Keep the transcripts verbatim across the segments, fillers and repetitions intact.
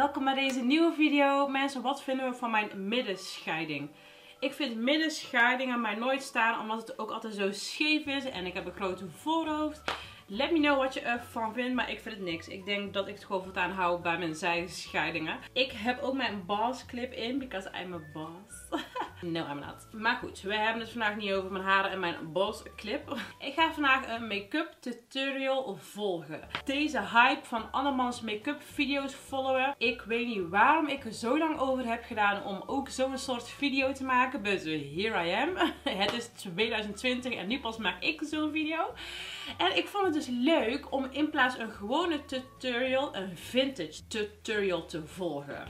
welkom bij deze nieuwe video. Mensen, wat vinden we van mijn middenscheiding? Ik vind middenscheidingen mij nooit staan, omdat het ook altijd zo scheef is en ik heb een grote voorhoofd. Let me know wat je ervan vindt, maar ik vind het niks. Ik denk dat ik het gewoon voortaan hou bij mijn zijscheidingen. Ik heb ook mijn boss clip in, because I'm a boss. No, I'm not. Maar goed, we hebben het vandaag niet over mijn haren en mijn boss clip. Ik ga vandaag een make-up tutorial volgen. Deze hype van andermans make-up video's followen. Ik weet niet waarom ik er zo lang over heb gedaan om ook zo'n soort video te maken. But here I am. Het is tweeduizend twintig en nu pas maak ik zo'n video. En ik vond het dus leuk om in plaats van een gewone tutorial een vintage tutorial te volgen.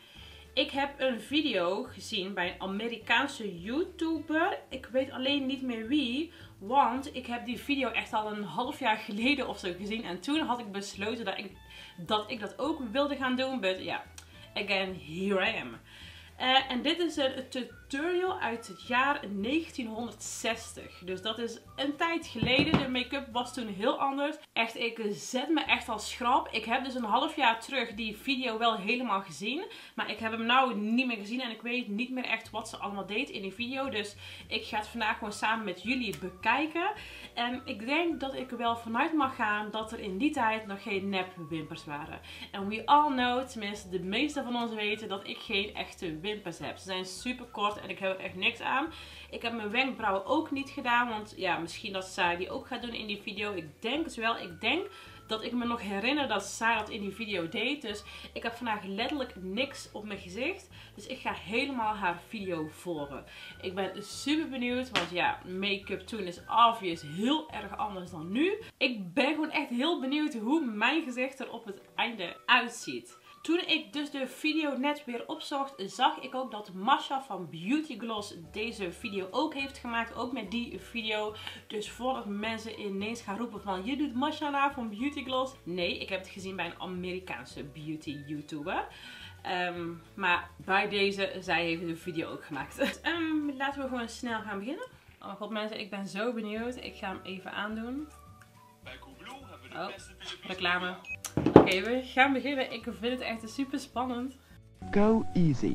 Ik heb een video gezien bij een Amerikaanse YouTuber. Ik weet alleen niet meer wie. Want ik heb die video echt al een half jaar geleden of zo gezien. En toen had ik besloten dat ik dat, ik dat ook wilde gaan doen. But ja, yeah, again, here I am. Uh, en dit is een tutorial uit het jaar negentienhonderdzestig. Dus dat is een tijd geleden. De make-up was toen heel anders. Echt, ik zet me echt als schrap. Ik heb dus een half jaar terug die video wel helemaal gezien. Maar ik heb hem nou niet meer gezien. En ik weet niet meer echt wat ze allemaal deed in die video. Dus ik ga het vandaag gewoon samen met jullie bekijken. En ik denk dat ik er wel vanuit mag gaan dat er in die tijd nog geen nep wimpers waren. En we all know, tenminste de meeste van ons weten, dat ik geen echte wimpers heb. Ze zijn super kort en ik heb er echt niks aan. Ik heb mijn wenkbrauwen ook niet gedaan, want ja, misschien dat zij die ook gaat doen in die video. Ik denk het wel. Ik denk dat ik me nog herinner dat zij dat in die video deed. Dus ik heb vandaag letterlijk niks op mijn gezicht. Dus ik ga helemaal haar video volgen. Ik ben super benieuwd, want ja, make-up toen is obvious heel erg anders dan nu. Ik ben gewoon echt heel benieuwd hoe mijn gezicht er op het einde uitziet. Toen ik dus de video net weer opzocht, zag ik ook dat Masha van Beauty Gloss deze video ook heeft gemaakt. Ook met die video. Dus voordat mensen ineens gaan roepen van, je doet Masha na van Beauty Gloss. Nee, ik heb het gezien bij een Amerikaanse beauty YouTuber. Um, maar bij deze, zij heeft de video ook gemaakt. Dus, um, laten we gewoon snel gaan beginnen. Oh god mensen, ik ben zo benieuwd. Ik ga hem even aandoen. Bij Coolblue hebben we de Oh, beste reclame. Oké, okay, we gaan beginnen. Ik vind het echt super spannend. Go easy,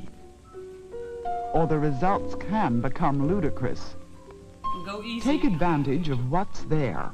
or the results can become ludicrous. Go easy. Take advantage of what's there.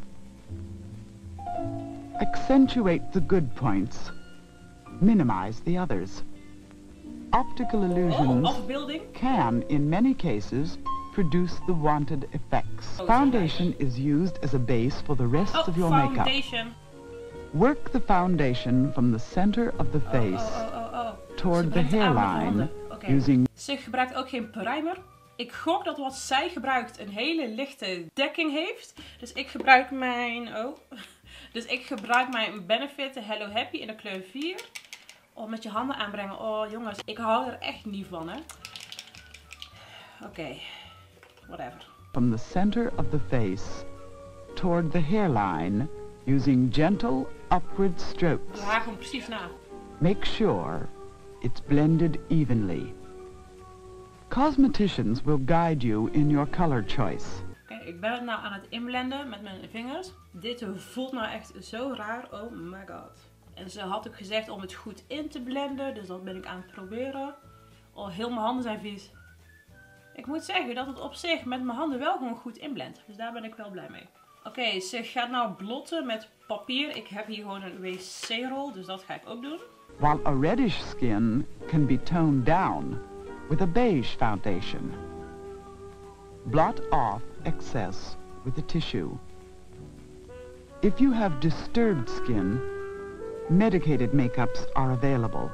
Accentuate the good points. Minimize the others. Optical illusions oh, afbeelding. can, in many cases, produce the wanted effects. Oh, foundation is used as a base for the rest oh, of your makeup. foundation. Work the foundation from the center of the face oh, oh, oh, oh. toward the hairline okay. using... Ze gebruikt ook geen primer. Ik gok dat wat zij gebruikt een hele lichte dekking heeft. Dus ik gebruik mijn... Oh. Dus ik gebruik mijn Benefit Hello Happy in de kleur vier. Oh, met je handen aanbrengen. Oh jongens, ik hou er echt niet van, hè. Oké. Okay. Whatever. From the center of the face toward the hairline using gentle upward strokes. Doe haar gewoon precies na. Make sure it's blended evenly. Cosmeticians will guide you in your color choice. Oké, okay, ik ben het nou aan het inblenden met mijn vingers. Dit voelt nou echt zo raar. Oh my god. En ze had ook gezegd om het goed in te blenden. Dus dat ben ik aan het proberen. Oh, heel mijn handen zijn vies. Ik moet zeggen dat het op zich met mijn handen wel gewoon goed inblendt. Dus daar ben ik wel blij mee. Oké, okay, ze gaat nou blotten met papier. Ik heb hier gewoon een W C-rol, dus dat ga ik ook doen. While a reddish skin can be toned down with a beige foundation. Blot off excess with a tissue. If you have disturbed skin, medicated makeups are available.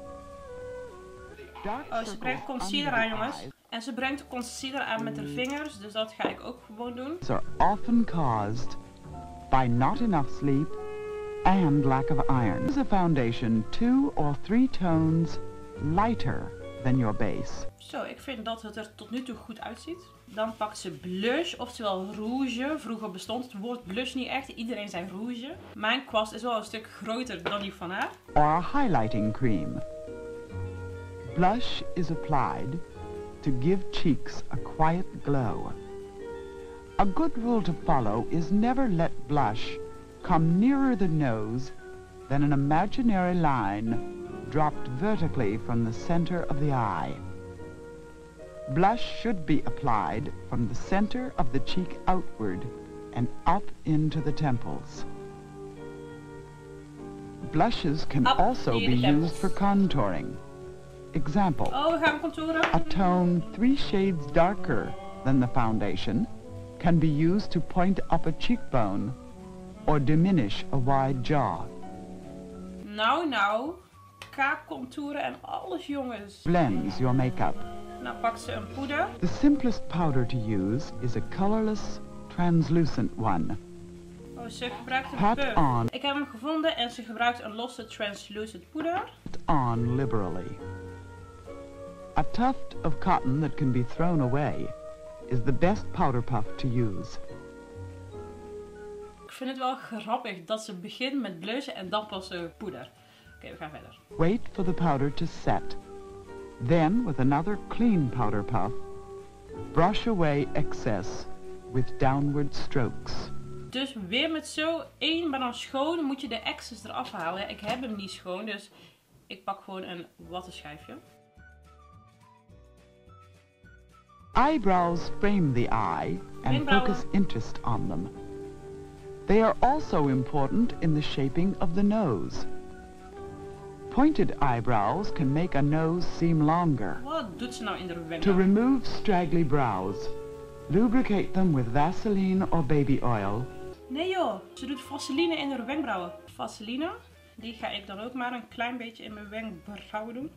Oh, ze brengt concealer aan, jongens. En ze brengt de concealer aan met haar vingers, dus dat ga ik ook gewoon doen. Are often caused by not enough sleep and lack of iron. Use a foundation two or three tones lighter than your base. Zo, ik vind dat het er tot nu toe goed uitziet. Dan pakt ze blush, oftewel rouge. Vroeger bestond het woord blush niet echt. Iedereen zei rouge. Mijn kwast is wel een stuk groter dan die van haar. Or a highlighting cream. Blush is applied to give cheeks a quiet glow. A good rule to follow is never let blush come nearer the nose than an imaginary line dropped vertically from the center of the eye. Blush should be applied from the center of the cheek outward and up into the temples. Blushes can Up also near be the temples. used for contouring. Example, Oh, we gaan contouren. a tone three shades darker than the foundation can be used to point up a cheekbone or diminish a wide jaw. Nou, nou. Kaakcontouren en alles, jongens. Blends your makeup. Nou pakt ze een poeder. The simplest powder to use is a colorless, translucent one. Oh, ze gebruikt een Pat puff. on. Ik heb hem gevonden en ze gebruikt een losse translucent poeder. Put on liberally. A tuft of cotton that can be thrown away is the best powder puff to use. Ik vind het wel grappig dat ze begint met blushen en dan pas uh, poeder. Oké, we gaan verder. Wait for the powder to set. Then, with another clean powder puff, brush away excess with downward strokes. Dus weer met zo één, maar dan schoon moet je de excess eraf halen. Ja, ik heb hem niet schoon, dus ik pak gewoon een wattenschijfje. Eyebrows frame the eye and Wenkbrauwen. focus interest on them. They are also important in the shaping of the nose. Pointed eyebrows can make a nose seem longer. Wat doet ze nou in de To wenkbrauwen? remove straggly brows, lubricate them with Vaseline or baby oil. Nee joh, ze doet vaseline in de wenkbrauwen. Vaseline, die ga ik dan ook maar een klein beetje in mijn wenkbrauwen doen.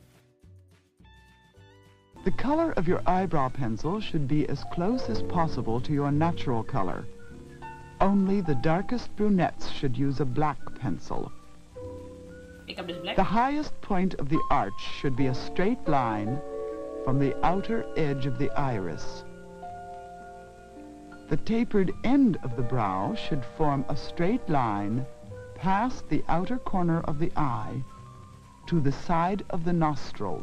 The color of your eyebrow pencil should be as close as possible to your natural color. Only the darkest brunettes should use a black pencil. Ik heb dus black. The highest point of the arch should be a straight line from the outer edge of the iris. The tapered end of the brow should form a straight line past the outer corner of the eye to the side of the nostril.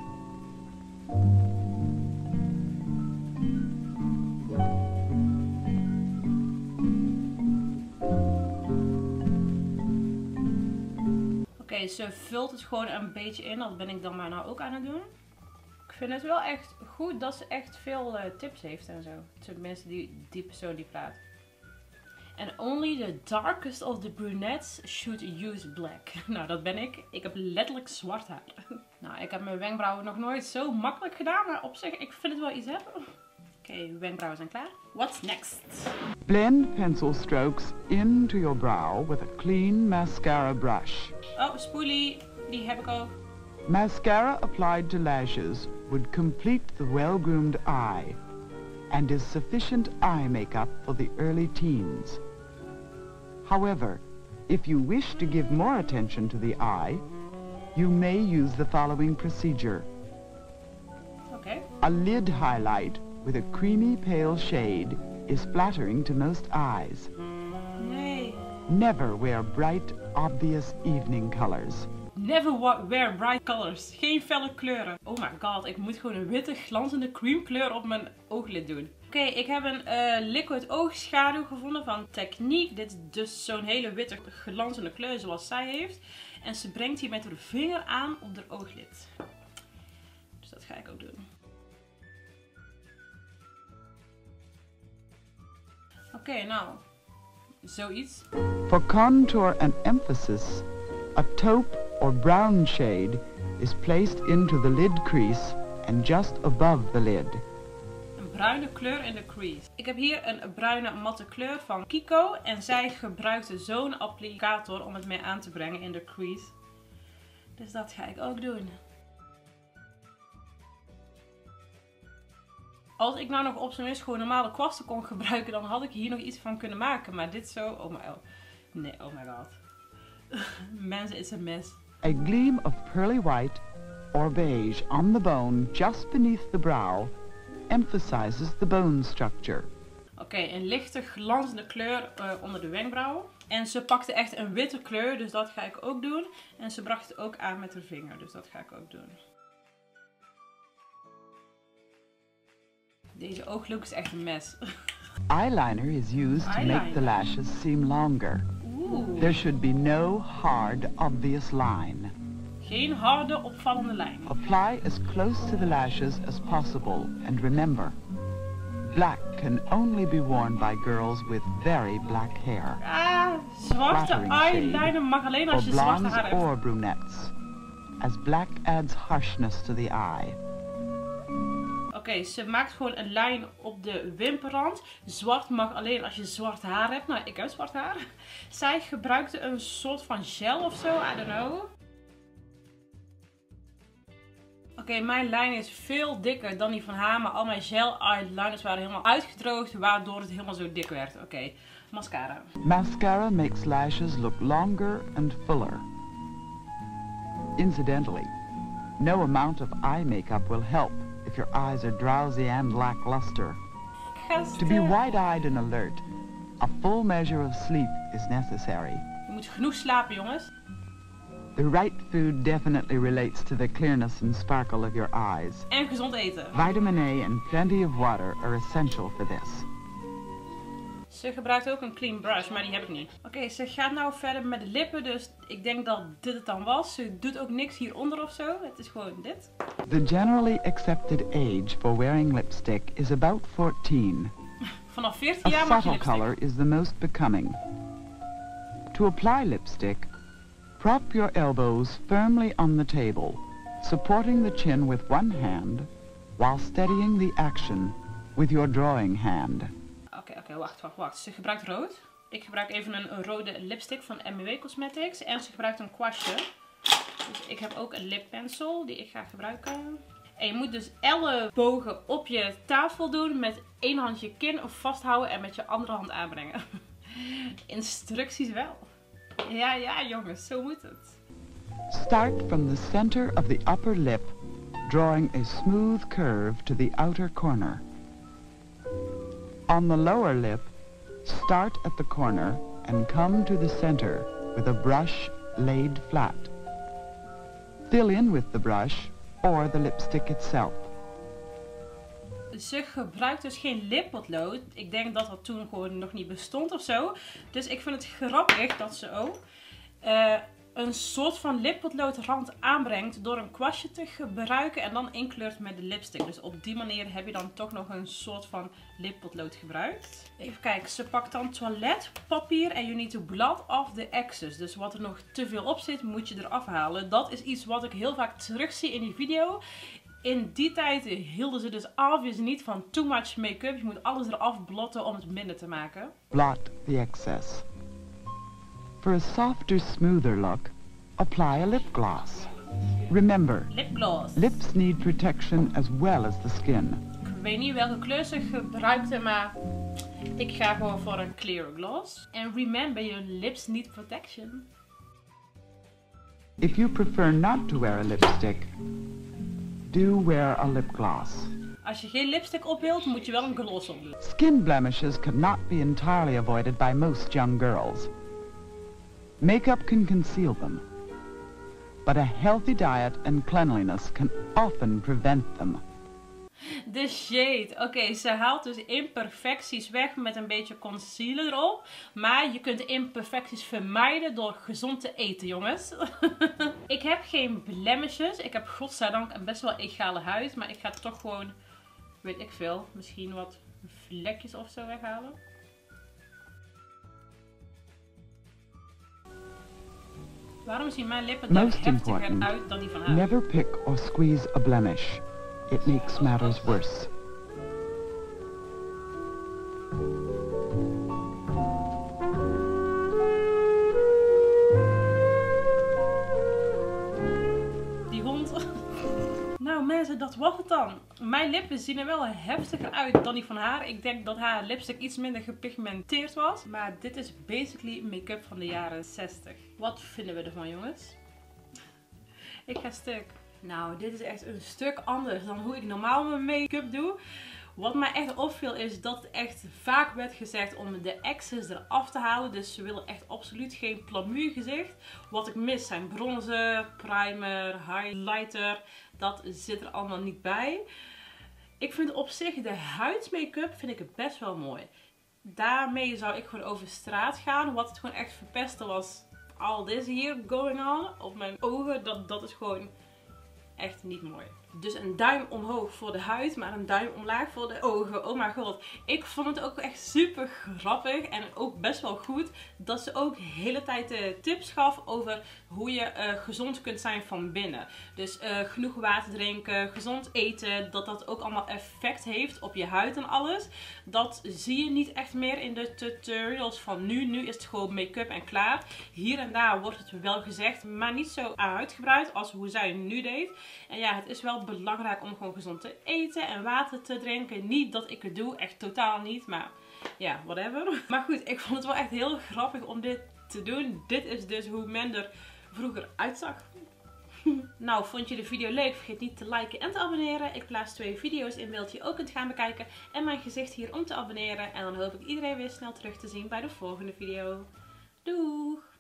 Oké, okay, ze vult het gewoon een beetje in. Dat ben ik dan maar nou ook aan het doen. Ik vind het wel echt goed dat ze echt veel uh, tips heeft en zo. Tenminste, die, die persoon die praat. And only the darkest of the brunettes should use black. Nou, dat ben ik. Ik heb letterlijk zwart haar. Nou, ik heb mijn wenkbrauwen nog nooit zo makkelijk gedaan. Maar op zich, ik vind het wel iets hebben. Oké, okay, wenkbrauwen zijn klaar. What's next? Blend pencil strokes into your brow with a clean mascara brush. Oh, spoolie. Die heb ik ook. Mascara applied to lashes would complete the well-groomed eye and is sufficient eye makeup for the early teens. However, if you wish to give more attention to the eye, you may use the following procedure. Okay. A lid highlight with a creamy pale shade is flattering to most eyes. Nee. Never wear bright, obvious evening colors. Never wear bright colors. Geen felle kleuren. Oh my god, ik moet gewoon een witte glanzende cream kleur op mijn ooglid doen. Oké, okay, ik heb een uh, liquid oogschaduw gevonden van Technique. Dit is dus zo'n hele witte glanzende kleur zoals zij heeft. En ze brengt hier met haar vinger aan op haar ooglid. Dus dat ga ik ook doen. Oké, okay, nou. Zoiets. For contour and emphasis, a taupe or brown shade is placed into the lid crease and just above the lid. Een bruine kleur in de crease. Ik heb hier een bruine matte kleur van Kiko en zij gebruikte zo'n applicator om het mee aan te brengen in de crease. Dus dat ga ik ook doen. Als ik nou nog op zijn minst gewoon normale kwasten kon gebruiken, dan had ik hier nog iets van kunnen maken. Maar dit zo, oh my god. Nee, oh my god. Mensen, it's a mess. A gleam of pearly white or beige on the bone just beneath the brow emphasizes the bone structure. Oké, okay, een lichte glanzende kleur uh, onder de wenkbrauwen. En ze pakte echt een witte kleur, dus dat ga ik ook doen. En ze bracht het ook aan met haar vinger, dus dat ga ik ook doen. Deze ooglook is echt een mes. Eyeliner is used to make the lashes seem longer. Oeh. There should be no hard, obvious line. Geen harde, opvallende lijn. Apply as close to the lashes as possible, and remember, black can only be worn by girls with very black hair. Ah, zwarte eyeliner mag alleen als For je zwarte blondes haar hebt. or brunettes, as black adds harshness to the eye. Oké, okay, ze maakt gewoon een lijn op de wimperrand. Zwart mag alleen als je zwart haar hebt. Nou, ik heb zwart haar. Zij gebruikte een soort van gel of zo, I don't know. Oké, okay, mijn lijn is veel dikker dan die van haar, maar al mijn gel eyeliners waren helemaal uitgedroogd, waardoor het helemaal zo dik werd. Oké, okay. Mascara. Mascara makes lashes look longer and fuller. Incidentally, no amount of eye makeup will help if your eyes are drowsy and lackluster. To be wide-eyed and alert, a full measure of sleep is necessary. Je moet genoeg slapen, jongens. The right food definitely relates to the clearness and sparkle of your eyes. En gezond eten. Vitamin A and plenty of water are essential for this. Ze gebruikt ook een clean brush, maar die heb ik niet. Oké, okay, ze gaat nou verder met de lippen, dus ik denk dat dit het dan was. Ze doet ook niks hieronder of zo, het is gewoon dit. The generally accepted age for wearing lipstick is about fourteen. Vanaf veertien jaar mag je lipstick. A lipstick. subtle color is the most becoming. To apply lipstick, prop your elbows firmly on the table, supporting the chin with one hand, while steadying the action with your drawing hand. Oké, okay, oké, okay, wacht, wacht, wacht. Ze gebruikt rood. Ik gebruik even een, een rode lipstick van M W Cosmetics. En ze gebruikt een kwastje. Dus ik heb ook een lippencil die ik ga gebruiken. En je moet dus ellebogen op je tafel doen. Met één hand je kin of vasthouden en met je andere hand aanbrengen. Instructies wel. Ja, ja jongens, zo moet het. Start from the center of the upper lip, drawing a smooth curve to the outer corner. On the lower lip, start at the corner and come to the center with a brush laid flat. Fill in with the brush or the lipstick itself. Ze gebruikt dus geen lippotlood. Ik denk dat dat toen gewoon nog niet bestond of zo. Dus ik vind het grappig dat ze ook uh, een soort van lippotlood-rand aanbrengt door een kwastje te gebruiken en dan inkleurt met de lipstick. Dus op die manier heb je dan toch nog een soort van lippotlood gebruikt. Even kijken, ze pakt dan toiletpapier en you need to blot off the excess. Dus wat er nog te veel op zit, moet je eraf halen. Dat is iets wat ik heel vaak terugzie in die video. In die tijd hielden ze dus obviously niet van too much make-up. Je moet alles eraf blotten om het minder te maken. Blot the excess. For a softer, smoother look, apply a lip gloss. Remember, lipgloss. Lips need protection as well as the skin. Ik weet niet welke kleur ze gebruikte, maar ik ga gewoon voor een clear gloss. And remember, your lips need protection. If you prefer not to wear a lipstick, do wear a lip gloss. Als je geen lipstick op wilt, moet je wel een gloss op doen. Skin blemishes cannot be entirely avoided by most young girls. Makeup can conceal them, but a healthy diet and cleanliness can often prevent them. De shade. Oké, okay, ze haalt dus imperfecties weg met een beetje concealer erop. Maar je kunt imperfecties vermijden door gezond te eten, jongens. Ik heb geen blemishes. Ik heb godzijdank een best wel egale huid. Maar ik ga toch gewoon, weet ik veel, misschien wat vlekjes of zo weghalen. Waarom zien mijn lippen er heftiger uit dan die van haar? Never pick or squeeze a blemish. It makes matters worse. Die hond. Nou mensen, dat was het dan. Mijn lippen zien er wel heftiger uit dan die van haar. Ik denk dat haar lipstick iets minder gepigmenteerd was. Maar dit is basically make-up van de jaren zestig. Wat vinden we ervan, jongens? Ik ga stuk. Nou, dit is echt een stuk anders dan hoe ik normaal mijn make-up doe. Wat mij echt opviel is dat het echt vaak werd gezegd om de excess eraf te halen. Dus ze willen echt absoluut geen plamuur gezicht. Wat ik mis zijn bronzer, primer, highlighter. Dat zit er allemaal niet bij. Ik vind op zich de huidsmake-up vind ik het best wel mooi. Daarmee zou ik gewoon over straat gaan. Wat het gewoon echt verpesten was all this hier going on op mijn ogen, dat, dat is gewoon echt niet mooi. Dus een duim omhoog voor de huid, maar een duim omlaag voor de ogen. Oh mijn god. Ik vond het ook echt super grappig en ook best wel goed dat ze ook de hele tijd uh, tips gaf over hoe je uh, gezond kunt zijn van binnen. Dus uh, genoeg water drinken, gezond eten, dat dat ook allemaal effect heeft op je huid en alles. Dat zie je niet echt meer in de tutorials van nu. Nu is het gewoon make-up en klaar. Hier en daar wordt het wel gezegd, maar niet zo uitgebreid als hoe zij het nu deed. En ja, het is wel belangrijk om gewoon gezond te eten en water te drinken. Niet dat ik het doe, echt totaal niet, maar ja, whatever. Maar goed, ik vond het wel echt heel grappig om dit te doen. Dit is dus hoe men er vroeger uitzag. Nou, vond je de video leuk? Vergeet niet te liken en te abonneren. Ik plaats twee video's in beeld die je ook kunt gaan bekijken. En mijn gezicht hier om te abonneren. En dan hoop ik iedereen weer snel terug te zien bij de volgende video. Doeg!